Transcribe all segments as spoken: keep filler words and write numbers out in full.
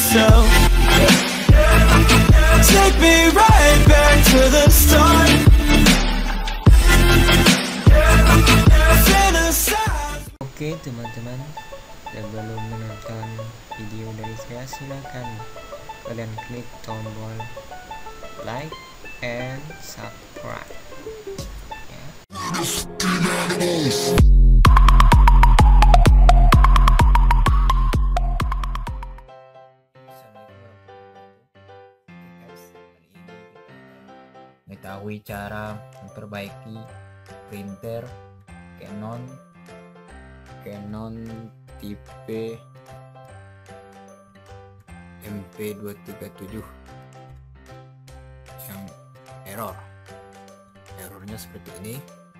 myself. Take me right back to the start. Fantasize. Oke teman-teman, sebelum menonton video dari saya, silakan kalian klik tombol like and subscribe ya. Mengetahui cara memperbaiki printer Canon Canon tipe M P dua tiga tujuh yang error. Errornya seperti ini.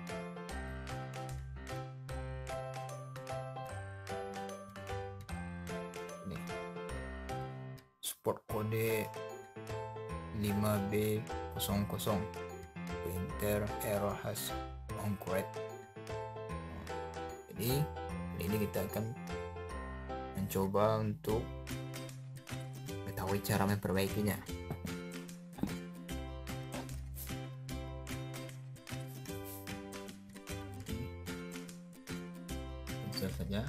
Ini support kode lima B nol nol, printer error has on-correct. Jadi ini kita akan mencoba untuk mengetahui cara memperbaikinya. Insert saja.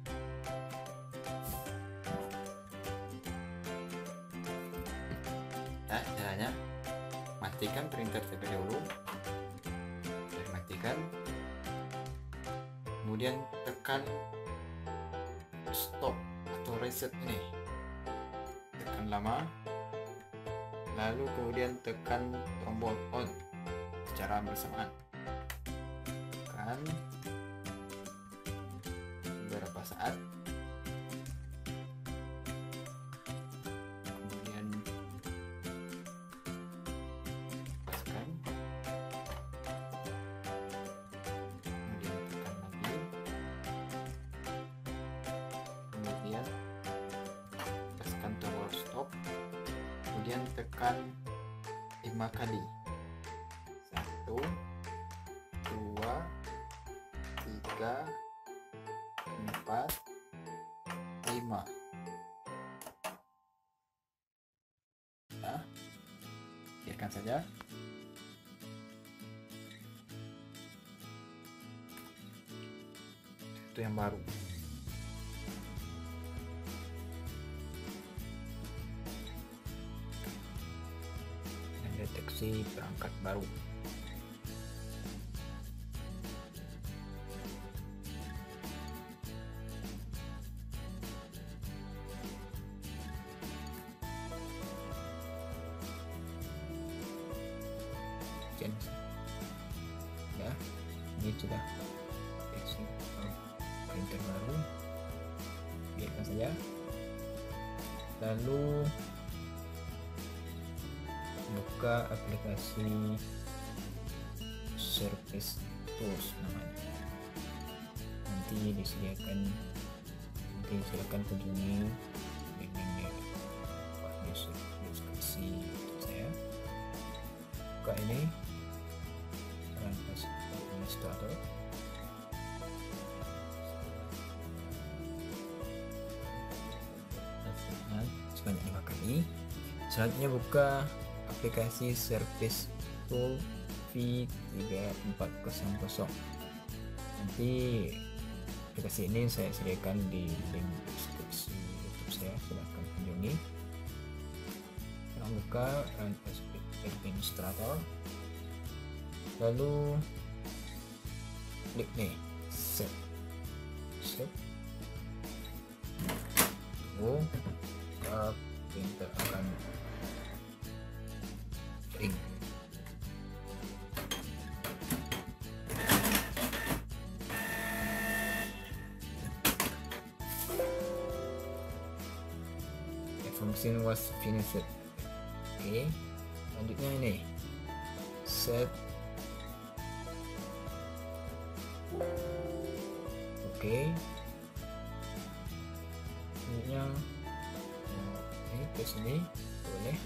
Nah, caranya matikan printer terlebih dahulu. Matikan. Kemudian tekan stop atau reset ini, tekan lama, lalu kemudian tekan tombol on secara bersamaan, tekan beberapa saat, kemudian lepaskan, kemudian tekan lagi, kemudian lepaskan tombol stop, kemudian tekan lima kali, satu, dua, tiga, empat, lima. Nah, biarkan saja. Itu yang baru. Deteksi perangkat baru. Ya, ini sudah deteksi printer baru. Biarkan saja. Lalu buka aplikasi Surface Tools namanya. Nanti disediakan, nanti silakan kunjungi linknya di deskripsi saya. Buka ini, run as administrator. Nah, sebanyak lima kali. Selanjutnya buka aplikasi Surface Tool V tiga empat nol nol. Nanti aplikasi ini saya sediakan di link deskripsi YouTube saya, silahkan kunjungi. Sekarang buka Run as Administrator, lalu klik nih Set Set. Tunggu, uh, printer akan kering. The function was finished. Oke, selanjutnya ini set. Oke, selanjutnya ini ke sini boleh.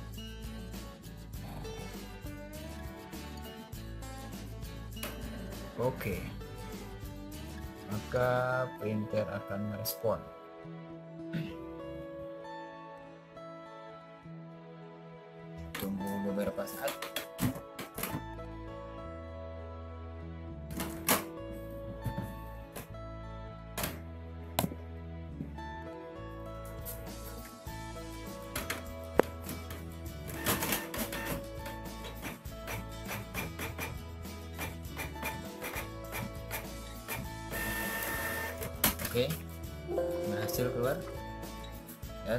Oke, maka printer akan merespon. saat. Oke, berhasil keluar dan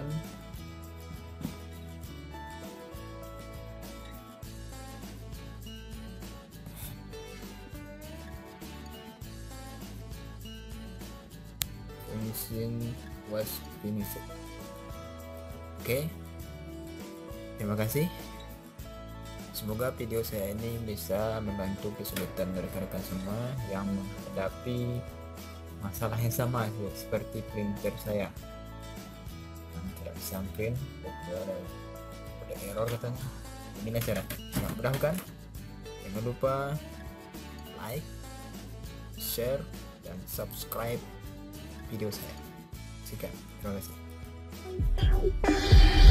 finishing was finished. Oke, terima kasih. Semoga video saya ini bisa membantu kesulitan rekan-rekan semua yang menghadapi masalah yang sama seperti printer saya yang tidak bisa print, ada, ada error katanya. Ini cara sangat mudah kan? Jangan lupa like, share, dan subscribe video saya. Sekian, terima kasih.